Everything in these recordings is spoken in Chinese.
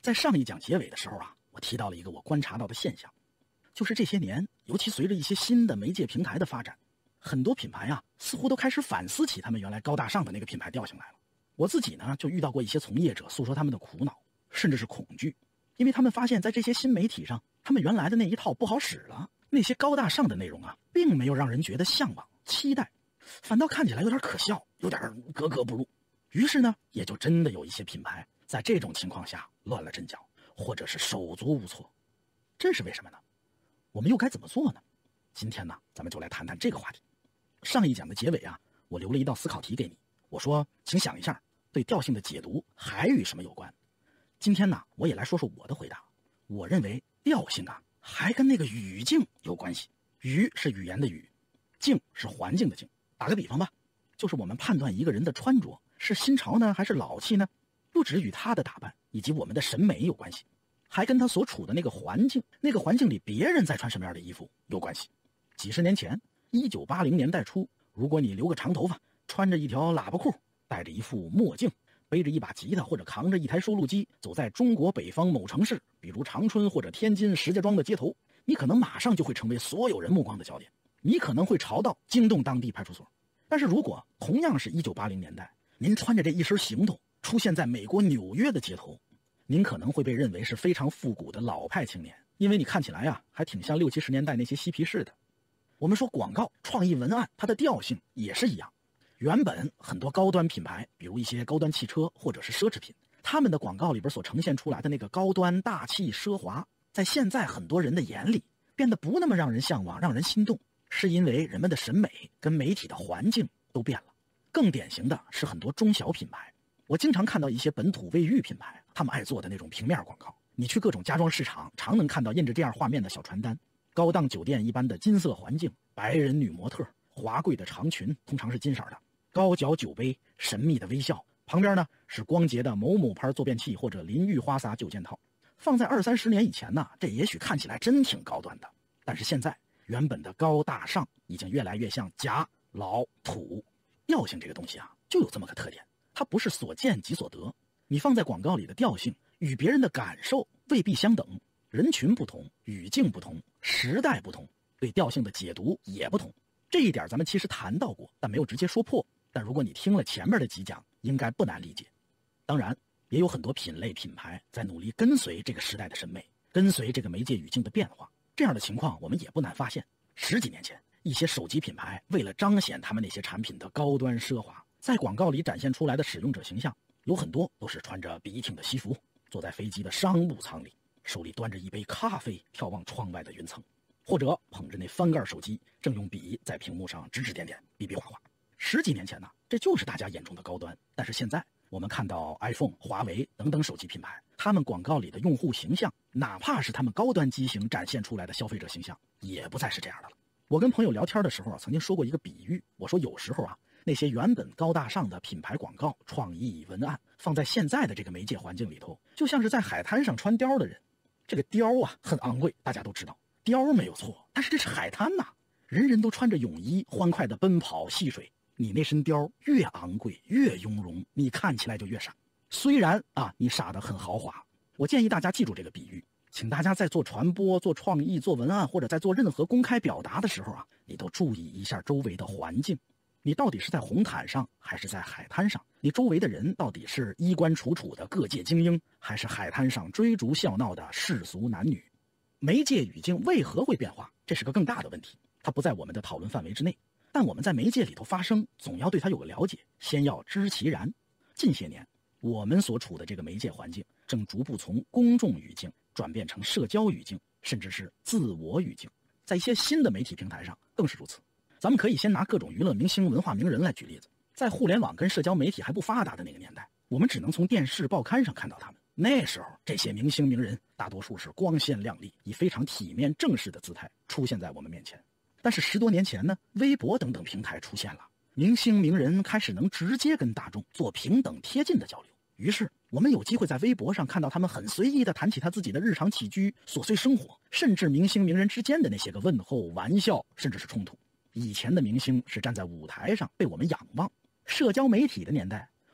在上一讲结尾的时候啊，我提到了一个我观察到的现象，就是这些年，尤其随着一些新的媒介平台的发展，很多品牌啊，似乎都开始反思起他们原来高大上的那个品牌调性来了。我自己呢，就遇到过一些从业者诉说他们的苦恼，甚至是恐惧，因为他们发现在这些新媒体上，他们原来的那一套不好使了，那些高大上的内容啊，并没有让人觉得向往、期待，反倒看起来有点可笑，有点格格不入。于是呢，也就真的有一些品牌在这种情况下乱了阵脚，或者是手足无措。这是为什么呢？我们又该怎么做呢？今天呢，咱们就来谈谈这个话题。上一讲的结尾啊，我留了一道思考题给你，我说请想一下，对调性的解读还与什么有关？今天呢，我也来说说我的回答。我认为调性啊，还跟那个语境有关系。语是语言的语，境是环境的境。打个比方吧，就是我们判断一个人的穿着是新潮呢还是老气呢，不只与他的打扮以及我们的审美有关系，还跟他所处的那个环境里别人在穿什么样的衣服有关系。几十年前，1980年代初，如果你留个长头发，穿着一条喇叭裤，戴着一副墨镜，背着一把吉他或者扛着一台收录机，走在中国北方某城市，比如长春或者天津石家庄的街头，你可能马上就会成为所有人目光的焦点，你可能会潮到惊动当地派出所。但是如果同样是1980年代，您穿着这一身行头出现在美国纽约的街头，您可能会被认为是非常复古的老派青年，因为你看起来啊，还挺像60、70年代那些嬉皮士的。我们说广告、创意文案，它的调性也是一样。原本很多高端品牌，比如一些高端汽车或者是奢侈品，他们的广告里边所呈现出来的那个高端、大气、奢华，在现在很多人的眼里变得不那么让人向往、让人心动，是因为人们的审美跟媒体的环境都变了。更典型的是很多中小品牌，我经常看到一些本土卫浴品牌，他们爱做的那种平面广告，你去各种家装市场常能看到印着这样画面的小传单，高档酒店一般的金色环境，白人女模特，华贵的长裙，通常是金色的，高脚酒杯，神秘的微笑，旁边呢是光洁的某某牌坐便器或者淋浴花洒9件套。放在20、30年以前呢，这也许看起来真挺高端的，但是现在原本的高大上已经越来越像假、老、土。调性这个东西啊，就有这么个特点，它不是所见即所得。你放在广告里的调性与别人的感受未必相等，人群不同，语境不同，时代不同，对调性的解读也不同。这一点咱们其实谈到过，但没有直接说破。但如果你听了前面的几讲，应该不难理解。当然，也有很多品类品牌在努力跟随这个时代的审美，跟随这个媒介语境的变化。这样的情况我们也不难发现。10几年前，一些手机品牌为了彰显他们那些产品的高端奢华，在广告里展现出来的使用者形象，有很多都是穿着笔挺的西服，坐在飞机的商务舱里，手里端着一杯咖啡，眺望窗外的云层，或者捧着那翻盖手机，正用笔在屏幕上指指点点，比比划划。10几年前呢，这就是大家眼中的高端。但是现在我们看到 iPhone、华为等等手机品牌，他们广告里的用户形象，哪怕是他们高端机型展现出来的消费者形象，也不再是这样的了。我跟朋友聊天的时候曾经说过一个比喻，我说有时候啊，那些原本高大上的品牌广告、创意文案，放在现在的这个媒介环境里头，就像是在海滩上穿貂的人。这个貂啊，很昂贵，大家都知道，貂没有错，但是这是海滩呐，人人都穿着泳衣，欢快的奔跑戏水。你那身貂越昂贵越雍容，你看起来就越傻。虽然啊，你傻得很豪华，我建议大家记住这个比喻，请大家在做传播、做创意、做文案，或者在做任何公开表达的时候啊，你都注意一下周围的环境。你到底是在红毯上还是在海滩上？你周围的人到底是衣冠楚楚的各界精英，还是海滩上追逐笑闹的世俗男女？媒介语境为何会变化？这是个更大的问题，它不在我们的讨论范围之内。但我们在媒介里头发生，总要对它有个了解，先要知其然。近些年，我们所处的这个媒介环境正逐步从公众语境转变成社交语境，甚至是自我语境。在一些新的媒体平台上更是如此。咱们可以先拿各种娱乐明星、文化名人来举例子。在互联网跟社交媒体还不发达的那个年代，我们只能从电视、报刊上看到他们。那时候，这些明星名人大多数是光鲜亮丽，以非常体面正式的姿态出现在我们面前。但是10多年前呢，微博等等平台出现了，明星名人开始能直接跟大众做平等贴近的交流。于是我们有机会在微博上看到他们很随意地谈起他自己的日常起居、琐碎生活，甚至明星名人之间的那些个问候、玩笑，甚至是冲突。以前的明星是站在舞台上被我们仰望，社交媒体的年代，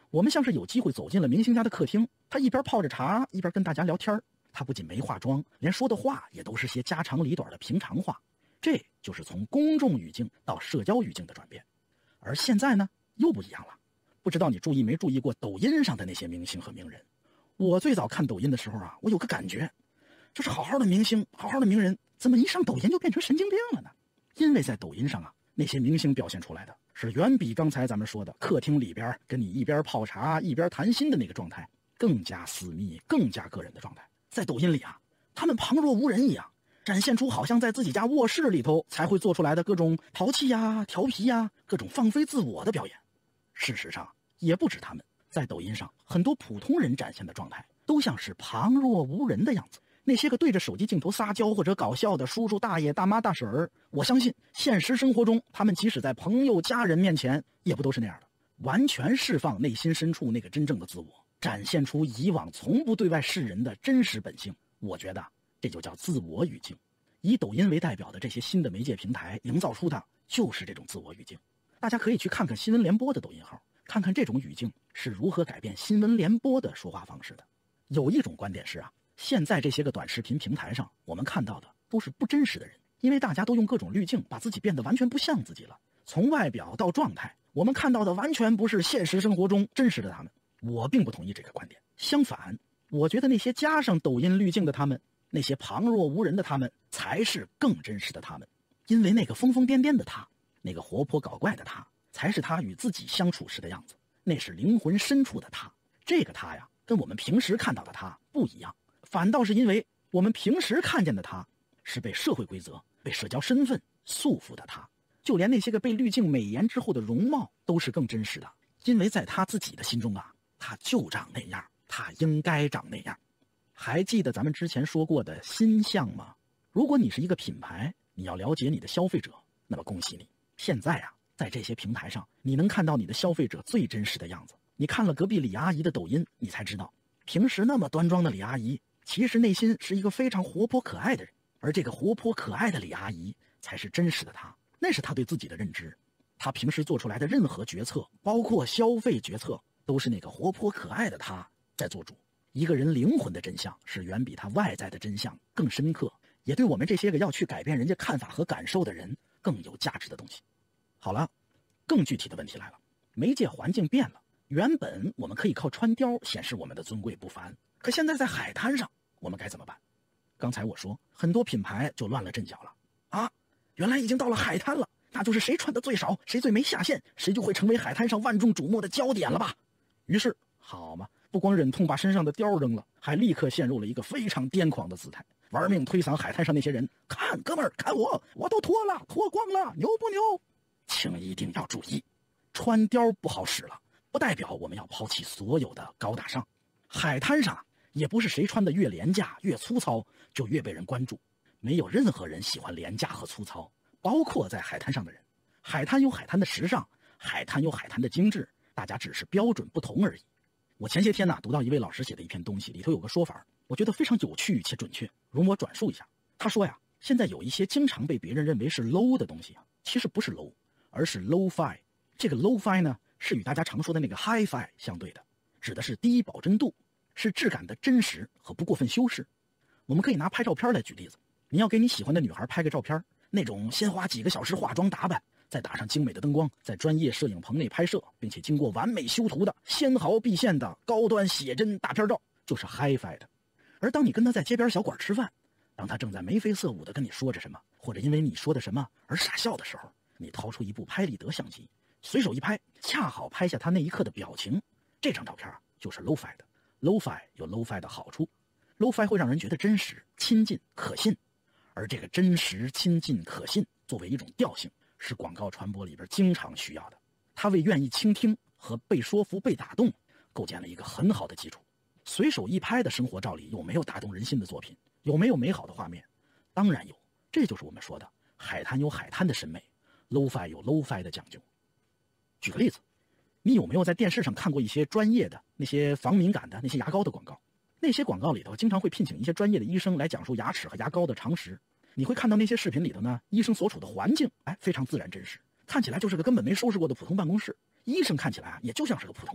我们像是有机会走进了明星家的客厅，他一边泡着茶，一边跟大家聊天。他不仅没化妆，连说的话也都是些家长里短的平常话。这就是从公众语境到社交语境的转变。而现在呢，又不一样了。不知道你注意没注意过抖音上的那些明星和名人？我最早看抖音的时候啊，我有个感觉，就是好好的明星，好好的名人，怎么一上抖音就变成神经病了呢？因为在抖音上啊，那些明星表现出来的是远比刚才咱们说的客厅里边跟你一边泡茶一边谈心的那个状态更加私密、更加个人的状态。在抖音里啊，他们旁若无人一样，展现出好像在自己家卧室里头才会做出来的各种淘气呀、调皮呀、各种放飞自我的表演。事实上，也不止他们，在抖音上，很多普通人展现的状态都像是旁若无人的样子。那些个对着手机镜头撒娇或者搞笑的叔叔大爷大妈大婶儿，我相信现实生活中他们即使在朋友家人面前也不都是那样的，完全释放内心深处那个真正的自我，展现出以往从不对外示人的真实本性。我觉得这就叫自我语境。以抖音为代表的这些新的媒介平台营造出的就是这种自我语境。大家可以去看看新闻联播的抖音号，看看这种语境是如何改变新闻联播的说话方式的。有一种观点是啊，现在这些个短视频平台上，我们看到的都是不真实的人，因为大家都用各种滤镜把自己变得完全不像自己了。从外表到状态，我们看到的完全不是现实生活中真实的他们。我并不同意这个观点，相反，我觉得那些加上抖音滤镜的他们，那些旁若无人的他们，才是更真实的他们。因为那个疯疯癫癫的他，那个活泼搞怪的他，才是他与自己相处时的样子，那是灵魂深处的他。这个他呀，跟我们平时看到的他不一样，反倒是因为我们平时看见的他是被社会规则、被社交身份束缚的他，就连那些个被滤镜美颜之后的容貌都是更真实的，因为在他自己的心中啊，他就长那样，他应该长那样。还记得咱们之前说过的心象吗？如果你是一个品牌，你要了解你的消费者，那么恭喜你，现在啊，在这些平台上，你能看到你的消费者最真实的样子。你看了隔壁李阿姨的抖音，你才知道，平时那么端庄的李阿姨，其实内心是一个非常活泼可爱的人，而这个活泼可爱的李阿姨才是真实的她，那是她对自己的认知。她平时做出来的任何决策，包括消费决策，都是那个活泼可爱的她在做主。一个人灵魂的真相是远比他外在的真相更深刻，也对我们这些个要去改变人家看法和感受的人更有价值的东西。好了，更具体的问题来了，媒介环境变了，原本我们可以靠穿貂显示我们的尊贵不凡，可现在在海滩上，我们该怎么办？刚才我说很多品牌就乱了阵脚了啊，原来已经到了海滩了，那就是谁穿的最少，谁最没下限，谁就会成为海滩上万众瞩目的焦点了吧。于是好嘛，不光忍痛把身上的貂扔了，还立刻陷入了一个非常癫狂的姿态，玩命推搡海滩上那些人。看哥们儿，看我都脱了，脱光了，牛不牛？请一定要注意，穿貂不好使了，不代表我们要抛弃所有的高大上。海滩上也不是谁穿的越廉价越粗糙就越被人关注，没有任何人喜欢廉价和粗糙，包括在海滩上的人。海滩有海滩的时尚，海滩有海滩的精致，大家只是标准不同而已。我前些天读到一位老师写的一篇东西，里头有个说法，我觉得非常有趣且准确，容我转述一下。他说呀，现在有一些经常被别人认为是 low 的东西啊，其实不是 low， 而是 low-fi。这个 low-fi 呢，是与大家常说的那个 hi-fi 相对的，指的是低保真度，是质感的真实和不过分修饰。我们可以拿拍照片来举例子，你要给你喜欢的女孩拍个照片，那种先花几个小时化妆打扮，再打上精美的灯光，在专业摄影棚内拍摄，并且经过完美修图的纤毫毕现的高端写真大片照，就是 hi-fi 的。而当你跟他在街边小馆吃饭，当他正在眉飞色舞地跟你说着什么，或者因为你说的什么而傻笑的时候，你掏出一部拍立得相机，随手一拍，恰好拍下他那一刻的表情，这张照片就是 low-fi 的。low-fi 有 low-fi 的好处， low-fi 会让人觉得真实、亲近、可信。而这个真实、亲近、可信作为一种调性，是广告传播里边经常需要的，它为愿意倾听和被说服、被打动构建了一个很好的基础。随手一拍的生活照里有没有打动人心的作品？有没有美好的画面？当然有，这就是我们说的海滩有海滩的审美， low-fi 有 low-fi 的讲究。举个例子，你有没有在电视上看过一些专业的那些防敏感的那些牙膏的广告？那些广告里头经常会聘请一些专业的医生来讲述牙齿和牙膏的常识。你会看到那些视频里头呢，医生所处的环境非常自然真实，看起来就是个根本没收拾过的普通办公室，医生看起来也就像是个普通人。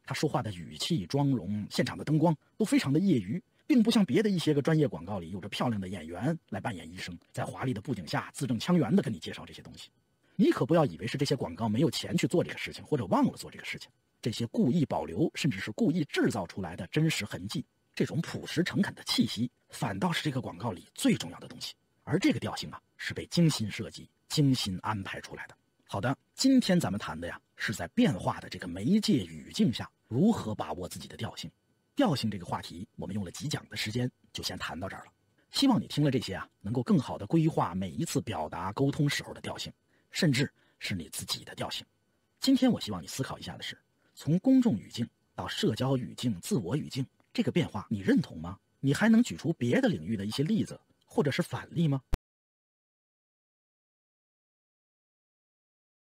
他说话的语气、妆容、现场的灯光都非常的业余，并不像别的一些个专业广告里有着漂亮的演员来扮演医生，在华丽的布景下字正腔圆地跟你介绍这些东西。你可不要以为是这些广告没有钱去做这个事情，或者忘了做这个事情。这些故意保留甚至是故意制造出来的真实痕迹，这种朴实诚恳的气息，反倒是这个广告里最重要的东西。而这个调性啊，是被精心设计、精心安排出来的。好的，今天咱们谈的呀，是在变化的这个媒介语境下，如何把握自己的调性。调性这个话题，我们用了几讲的时间，就先谈到这儿了。希望你听了这些啊，能够更好的规划每一次表达沟通时候的调性，甚至是你自己的调性。今天我希望你思考一下的是，从公众语境到社交语境、自我语境，这个变化你认同吗？你还能举出别的领域的一些例子或者是反例吗？